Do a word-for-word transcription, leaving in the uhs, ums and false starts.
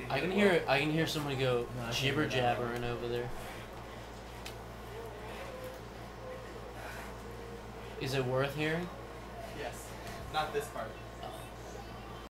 didn't I can it hear well. I can hear somebody go No, I can't jibber hear that one. jabbering over there. Is it worth hearing? Yes. Not this part.